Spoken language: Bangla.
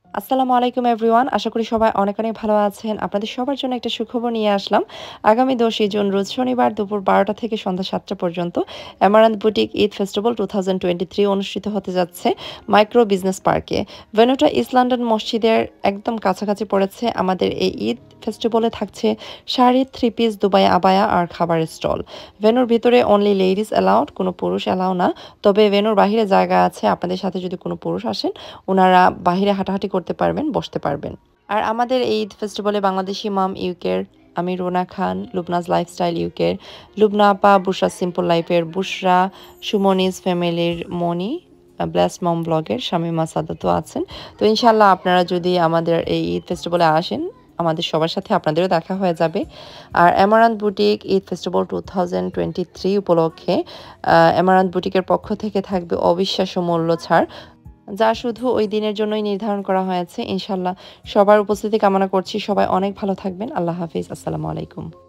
আসসালামু আলাইকুম এভরিওয়ান। আশা করি সবাই অনেক, অনেক ভালো আছেন। আপনাদের সবার জন্য একটা সুখবর নিয়ে আসলাম। আগামী ১০ই জুন রোজ শনিবার দুপুর ১২টা থেকে সন্ধ্যা ৭টা পর্যন্ত অ্যামারান্থ বুটিক ঈদ ফেস্টিভ্যাল 2023 অনুষ্ঠিত হতে যাচ্ছে মাইক্রো বিজনেস পার্কে। ভেন্যুটা ইস্ট লন্ডন মসজিদের একদম কাছাকাছি পড়েছে। আমাদের এই ঈদ ফেস্টিভ্যালে থাকছে শাড়ি, থ্রি পিস, দুবাই আবায়া আর খাবারের স্টল। ভেন্যুর ভিতরে অনলি লেডিস অ্যালাউড, কোনো পুরুষ অ্যালাউ না। তবে ভেন্যুর বাহিরে জায়গা আছে। আপনাদের সাথে যদি কোনো পুরুষ আসেন, উনারা বাহিরে হাঁটাহাঁটি করতে পারবেন, বসতে পারবেন। আর আমাদের এই ঈদ ফেস্টিভ্যালে বাংলাদেশি মাম ইউকের, আমি রুনা খান, লুবনাজ লাইফস্টাইল ইউকের, লুবনা আপা, বুশরা সিম্পল লাইফের বুশরা, সুমনিজ ফ্যামিলির মনি, ব্লেসড মম ব্লগের শামিমা সাদাতও আছেন। তো ইনশাল্লাহ আপনারা যদি আমাদের এই ঈদ ফেস্টিভ্যালে আসেন, আমাদের সবার সাথে আপনাদেরও দেখা হয়ে যাবে। আর অ্যামারান্থ বুটিক ঈদ ফেস্টিভ্যাল 2023 উপলক্ষে অ্যামারান্থ বুটিকের পক্ষ থেকে থাকবে অবিশ্বাস্য মূল্য ছাড়, যা শুধু ওই দিনের জন্যই নির্ধারণ করা হয়েছে। ইনশাল্লাহ সবার উপস্থিতি কামনা করছি। সবাই অনেক ভালো থাকবেন। আল্লাহ হাফিজ। আসসালামু আলাইকুম।